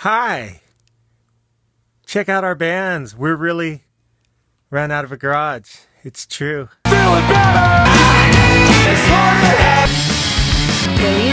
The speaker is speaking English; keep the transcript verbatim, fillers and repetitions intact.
Hi. Check out our bands. We're really ran out of a garage. It's true. Feeling better.